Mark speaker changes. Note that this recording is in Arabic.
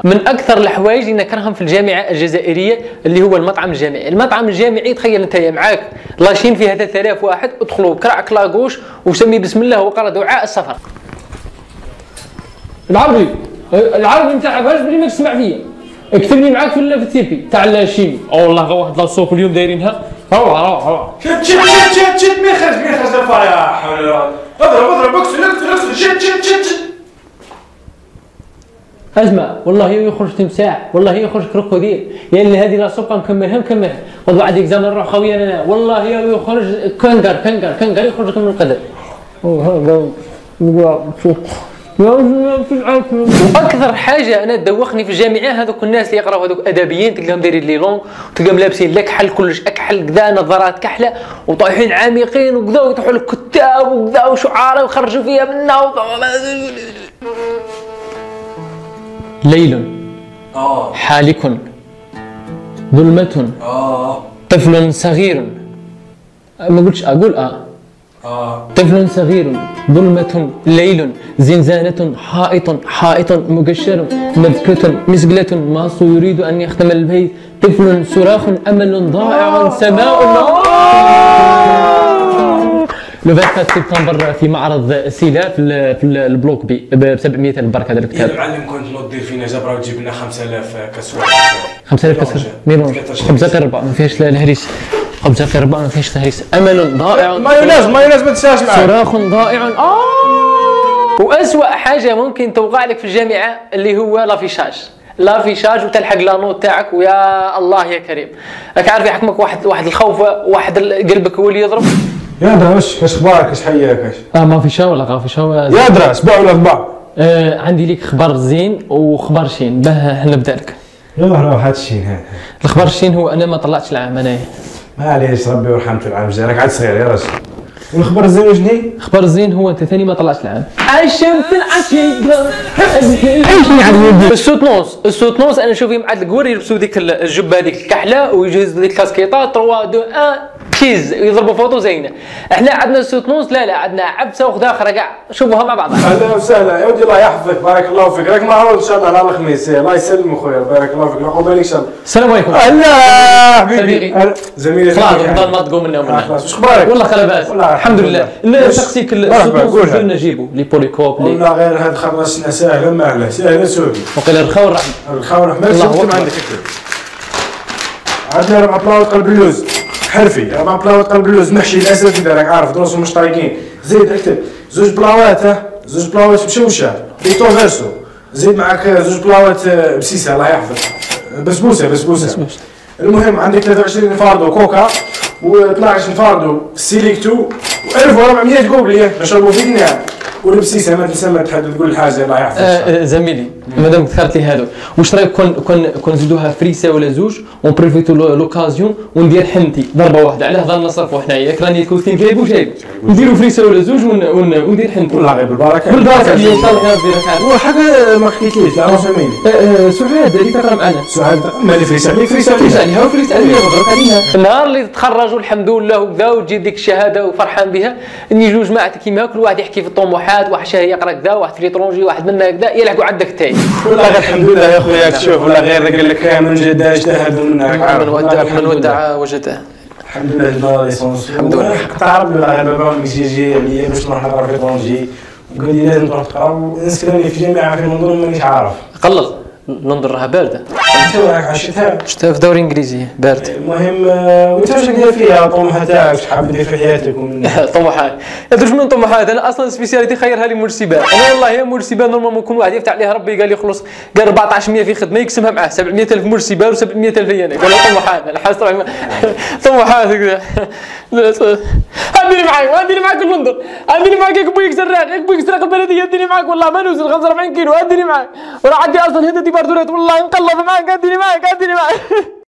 Speaker 1: من اكثر الحوايج اللي نكرههم في الجامعه الجزائريه اللي هو المطعم الجامعي. المطعم الجامعي تخيل انت معاك لاشين فيها 3000 واحد، ادخلوا بكرعك لاغوش وسمي بسم الله وقرا دعاء السفر. العربي نتاع باش بلي ما تسمع فيا، اكتب لي معاك في التيبي تاع الشيمي. والله غير واحد لاصوف اليوم دايرينها. روح
Speaker 2: شد ما يخرج الفرح. اضرب اكسر شد.
Speaker 1: اسمع والله يخرج تمساح، والله يخرج كروكوديل، يعني هذه لا سوق مكملها وبعد اكزام نروح خويا انا والله يخرج كنغر يخرج من القدر. واكثر حاجه انا تدوخني في الجامعه هذوك الناس اللي يقراو هذوك ادبيين، تلقاهم دايرين لي لونغ وتلقاهم لابسين لا كحل كلش اكحل كذا، نظارات كحله وطايحين عميقين وكذا، ويطيحوا لك كتاب وكذا وشعراء ويخرجوا فيها منا ليل حالك ظلمة طفل صغير. ما قلتش اقول طفل صغير ظلمة ليل زنزانة حائط مقشر مبكة مسجلة ماص يريد أن يختم البيت طفل صراخ أمل ضائع سماء. لو 24 سبتمبر في معرض سيلا في البلوك بي ب 700 البركه هذا الكتاب.
Speaker 2: يا معلم كنت نوض دير فينا جبره وتجيب لنا 5000 كسوه.
Speaker 1: 5000 كسوه ميرون خبزه قربه ما فيهاش الهريس، خبزه قربه ما فيهاش الهريس. امل ضائع
Speaker 2: مايونيز ما تنساش معاه.
Speaker 1: صراخ ضائع. واسوأ حاجه ممكن توقع لك في الجامعه اللي هو لافيشاج وتلحق لانوت تاعك ويا الله يا كريم. راك عارف يحكمك واحد الخوفه، واحد قلبك هو اللي يضرب.
Speaker 2: يا درا واش اخبارك؟ اش حياك؟
Speaker 1: ما في شا ولا غافي شا
Speaker 2: يا درا اسبوع ولا ضبع؟
Speaker 1: عندي ليك خبر زين وخبر شين، باه نبدا لك.
Speaker 2: روح هات الشين هذا.
Speaker 1: الخبر الشين هو انا ما طلعتش العام انايا.
Speaker 2: معليش ربي يرحمك العام الجاي، راك عاد صغير يا راجل. والخبر الزين واش هي؟
Speaker 1: الخبر الزين هو انت ثاني ما طلعتش العام. الشمس العشيقة السوتنوس انا نشوف مع القور يلبسوا ديك الجبه هذيك الكحله ويجهزوا ديك الكاسكيطات 3 2 1 كيز يضربوا فوطو زينه. احنا عندنا السوتنوس لا عندنا عبسه وخدا اخرى كاع شوفوها مع بعضها.
Speaker 2: اهلا وسهلا يا ودي الله يحفظك بارك الله فيك، راك معروض ان شاء الله على الخميس. الله يسلمك خويا بارك الله فيك، عقبالك ان شاء الله.
Speaker 1: السلام عليكم.
Speaker 2: اهلا حبيبي زميلي.
Speaker 1: خلاص نضل ما تقوم منا ومنا.
Speaker 2: واش اخبارك؟
Speaker 1: والله خير لاباس الحمد لله. نسقسيك السوتنوس شنو نجيبو لي بوليكوب لي
Speaker 2: والله غير هاد خلصنا ساهله ماهله ساهله سوري.
Speaker 1: وقيل الخير والرحمه.
Speaker 2: الخير والرحمه. الله عندك عندنا 4 بلاوات قلب اللوز حرفي، 4 بلاوات قلب اللوز محشي الاسد كذا راك عارف دروس مشتركين. زيد اكتب 2 بلاوات 2 بلاوات مشوشه بيتو فيرسو. زيد معاك 2 بلاوات بسيسه الله يحفظك. بسبوسه. المهم عندك 23 فاردو كوكا و12 فاردو سيليكتو و1400 كوبليه نشربوا في النهار. والبسيسه ما تنسى ما تحدد تقول الحاجه الله يحفظك.
Speaker 1: زميلي مادام ذكرت لي هذا واش رايك كون نزيدوها فريسه ولا زوج ونبريفيتو لوكازيون وندير حنتي ضربه واحده على هذا نصرفوا حنايا ياك راني كوتين جايب نديروا فريسه ولا زوج وندير حنتي.
Speaker 2: والله غير بالبركه
Speaker 1: عليا ان شاء الله يا ربي راك عارف.
Speaker 2: وحاجه ما حكيتليش لا ساميني.
Speaker 1: سعاد اللي تقرا معنا
Speaker 2: سعاد مالي فريسه
Speaker 1: عليها وفريسه عليها مبروك علينا. النهار اللي تتخرجوا الحمد لله وكذا وتجي ديك الشهاده وفرحان بها نجيو جماعه كيما كل واحد يحكي في الطموحات، واحد شاهي يقرا كذا، واحد في ليترونجي، واحد منا كذا يلحقوا عندك تاي.
Speaker 2: والله غير الحمد لله يا خويا تشوف والله غير قال لك من جد اجتهد
Speaker 1: من ودع وجده.
Speaker 2: الحمد لله جبنا ليسونس الحمد لله. تعرف بالله غير بابا مكزيجي عليا باش نروح نقرا في ليترونجي وقال لي لازم تروح تقرا ونسكنني في جامعه في لندن مانيش عارف.
Speaker 1: قلل لندن راها بارده.
Speaker 2: انت راك عشتها؟
Speaker 1: شفتها في دوري انجليزي بارد.
Speaker 2: المهم وانت واش داير فيها الطموحات تاعك؟ واش حاب دير في حياتك؟
Speaker 1: طموحات درت من طموحات انا اصلا سبيسياليتي خيرها لي مول السبان. انا والله يا مول السبان نورمالمون يكون واحد يفتح عليها ربي قال لي خلص قال 1400 في خدمه يقسمها معاه 700000 مول السبان و700000 لي انا. قال له طموحات انا حاسس طموحات كذا. اديني معاك لندن، اديني معاك ياك بويك سراق ياك بويك سراق البلديه اديني معاك والله ما نوصل 45 كيلو اديني معاك وراه عندي اصلا هدى دي باردوريت والله نقلب معاك اديني معاك